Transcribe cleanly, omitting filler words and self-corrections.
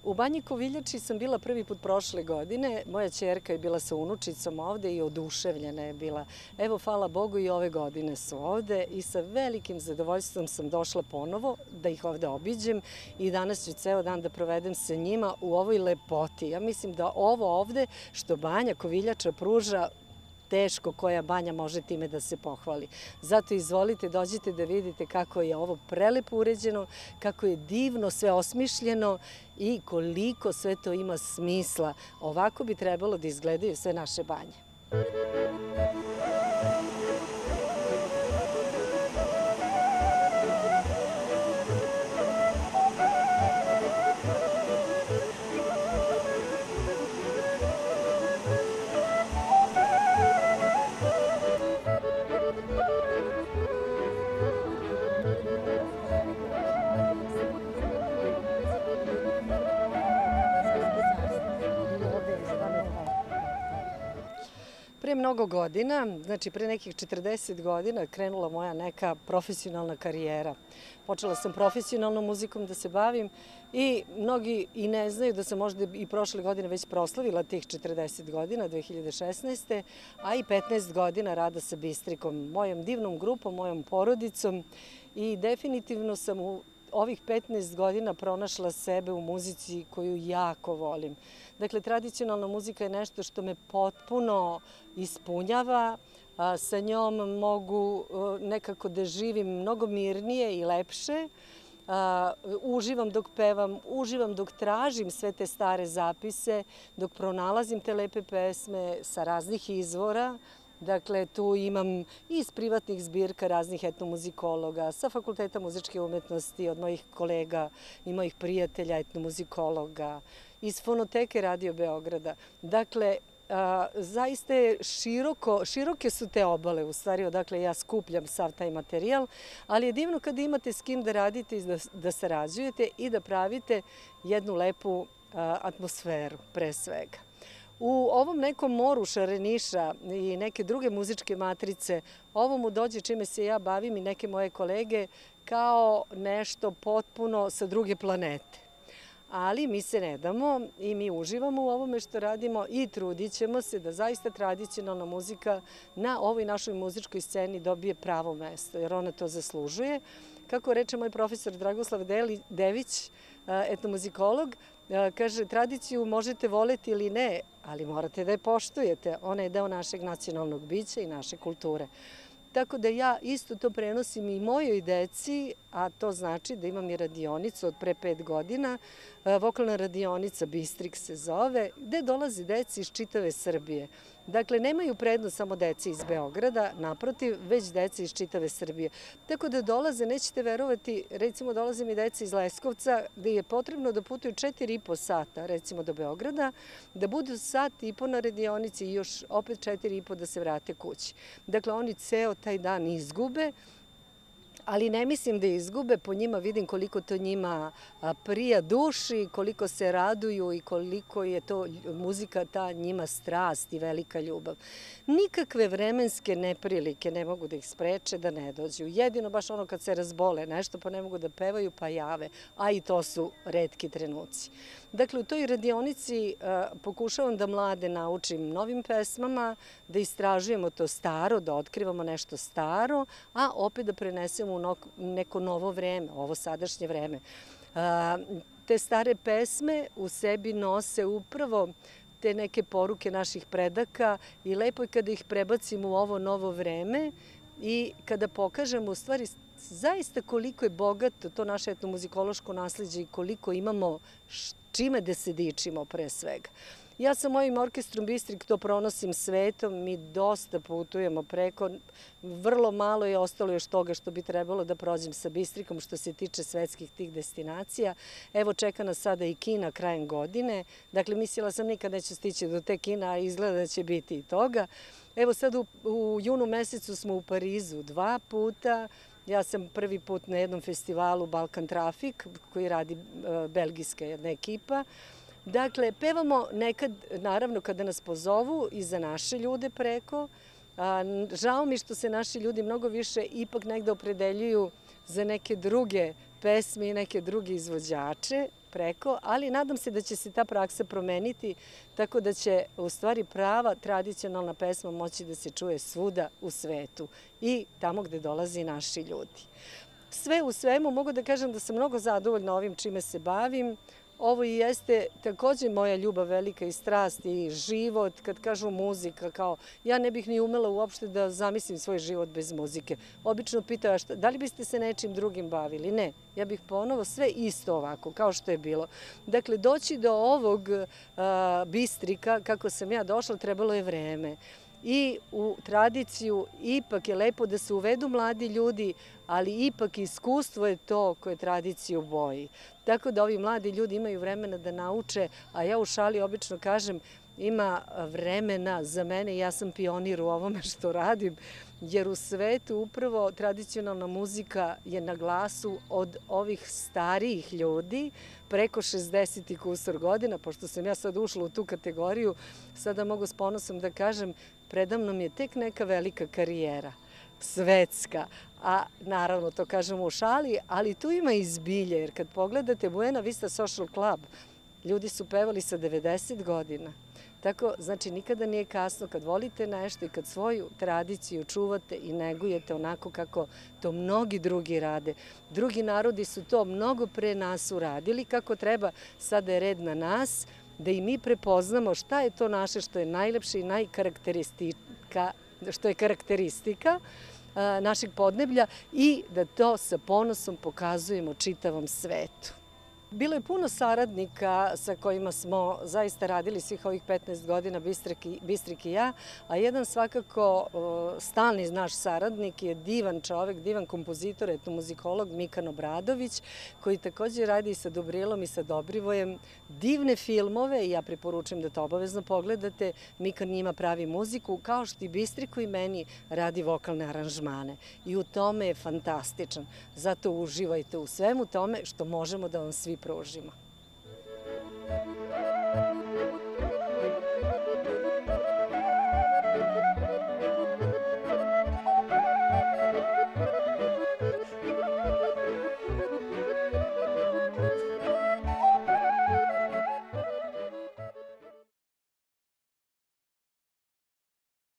U Banji Koviljači sam bila prvi put prošle godine. Moja ćerka je bila sa unučicom ovde i oduševljena je bila. Evo, hvala Bogu, i ove godine su ovde i sa velikim zadovoljstvom sam došla ponovo da ih ovde obiđem i danas ću ceo dan da provedem sa njima u ovoj lepoti. Ja mislim da ovo ovde što Banja Koviljača pruža, teško koja banja može time da se pohvali. Zato izvolite, dođite da vidite kako je ovo prelepo uređeno, kako je divno sve osmišljeno i koliko sve to ima smisla. Ovako bi trebalo da izgledaju sve naše banje. Pre mnogo godina, znači pre nekih 40 godina, krenula moja neka profesionalna karijera. Počela sam profesionalnom muzikom da se bavim i mnogi i ne znaju da sam možda i prošle godine već proslavila tih 40 godina, 2016. a i 15 godina rada sa Bistrikom, mojom divnom grupom, mojom porodicom i definitivno sam u ovih 15 godina pronašla sebe u muzici koju jako volim. Dakle, tradicionalna muzika je nešto što me potpuno ispunjava. Sa njom mogu nekako da živim mnogo mirnije i lepše. Uživam dok pevam, uživam dok tražim sve te stare zapise, dok pronalazim te lepe pesme sa raznih izvora. Dakle, tu imam i iz privatnih zbirka raznih etnomuzikologa, sa Fakulteta muzičke umetnosti, od mojih kolega i mojih prijatelja etnomuzikologa, iz Fonoteke Radio Beograda. Dakle, zaista je široke su te obale, u stvari, odakle ja skupljam sav taj materijal, ali je divno kada imate s kim da radite i da sarađujete i da pravite jednu lepu atmosferu, pre svega. U ovom nekom moru šareniša i neke druge muzičke matrice, ovo mu dođe čime se ja bavim i neke moje kolege kao nešto potpuno sa druge planete. Ali mi se ne damo i mi uživamo u ovome što radimo i trudit ćemo se da zaista tradicionalna muzika na ovoj našoj muzičkoj sceni dobije pravo mesto, jer ona to zaslužuje. Kako reče moj profesor Dragoslav Dević, etnomuzikolog, kaže, tradiciju možete voleti ili ne, ali morate da je poštujete. Ona je deo našeg nacionalnog bića i naše kulture. Tako da ja isto to prenosim i mojoj deci, a to znači da imam i radionicu od pre 5 godina, vokalna radionica Bistrik se zove, gde dolaze deci iz čitave Srbije. Dakle, nemaju prednost samo deci iz Beograda, naprotiv, već deci iz čitave Srbije. Tako da dolaze, nećete verovati, recimo dolaze mi deca iz Leskovca, gde je potrebno da putuju 4,5 sata, recimo do Beograda, da budu sat i po na radionici i još opet 4,5 da se vrate kući. Dakle, oni ceo taj dan izgube, ali ne mislim da izgube, po njima vidim koliko to njima prija duši, koliko se raduju i koliko je to muzika ta njima strast i velika ljubav. Nikakve vremenske neprilike ne mogu da ih spreče da ne dođu. Jedino baš ono kad se razbole nešto pa ne mogu da pevaju pa jave, a i to su retki trenuci. Dakle, u toj radionici pokušavam da mlade naučim novim pesmama, da istražujemo to staro, da otkrivamo nešto staro, a opet da prenesemo u neko novo vreme, ovo sadašnje vreme. Te stare pesme u sebi nose upravo te neke poruke naših predaka i lepo je kada ih prebacimo u ovo novo vreme i kada pokažemo u stvari zaista koliko je bogato to naše etnomuzikološko nasleđe i koliko imamo čime da se dičimo pre svega. Ja sa mojim orkestrom Bistrik to pronosim svetom, mi dosta putujemo preko, vrlo malo je ostalo još toga što bi trebalo da prođem sa Bistrikom što se tiče svetskih tih destinacija. Evo čeka nas sada i Kina krajem godine, dakle mislila sam nikad neću stići do te Kina, a izgleda da će biti i toga. Evo sad u junu mesecu smo u Parizu 2 puta, ja sam prvi put na jednom festivalu Balkan Traffic koji radi belgijska jedna ekipa. Dakle, pevamo nekad, naravno, kada nas pozovu i za naše ljude preko. Žao mi što se naši ljudi mnogo više ipak negde opredeljuju za neke druge pesme i neke druge izvođače, preko, ali nadam se da će se ta praksa promeniti tako da će u stvari prava tradicionalna pesma moći da se čuje svuda u svetu i tamo gde dolazi naši ljudi. Sve u svemu mogu da kažem da sam mnogo zadovoljna ovim čime se bavim. Ovo i jeste takođe moja ljubav velika i strast i život. Kad kažu muzika, kao ja ne bih ni umela uopšte da zamislim svoj život bez muzike. Obično pitaju da li biste se nečim drugim bavili? Ne, ja bih ponovo sve isto ovako, kao što je bilo. Dakle, doći do ovog bistrika, kako sam ja došla, trebalo je vreme. I u tradiciju ipak je lepo da se uvedu mladi ljudi, ali ipak iskustvo je to koje tradiciju boji. Tako da ovi mladi ljudi imaju vremena da nauče, a ja u šali obično kažem ima vremena za mene i ja sam pionir u ovome što radim, jer u svetu upravo tradicionalna muzika je na glasu od ovih starijih ljudi preko 60 i kusur godina, pošto sam ja sad ušla u tu kategoriju, sada mogu s ponosom da kažem, predamnom je tek neka velika karijera, svetska, a naravno to kažemo u šali, ali tu ima i zbilje, jer kad pogledate Buena Vista Social Club, ljudi su pevali sa 90 godina. Tako, znači, nikada nije kasno kad volite nešto i kad svoju tradiciju čuvate i negujete onako kako to mnogi drugi rade. Drugi narodi su to mnogo pre nas uradili, kako treba, sada je red na nas, da i mi prepoznamo šta je to naše što je najlepše i što je karakteristika našeg podneblja i da to sa ponosom pokazujemo čitavom svetu. Bilo je puno saradnika sa kojima smo zaista radili svih ovih 15 godina, Bistrik i ja, a jedan svakako stalni naš saradnik je divan čovek, divan kompozitor, etnomuzikolog Mikan Obradović, koji takođe radi i sa Dobrilom i sa Dobrivojem divne filmove i ja preporučujem da to obavezno pogledate. Mikan njima pravi muziku, kao što i Bistriku i meni radi vokalne aranžmane. I u tome je fantastičan. Zato uživajte u svemu tome što možemo da vam svi pružimo.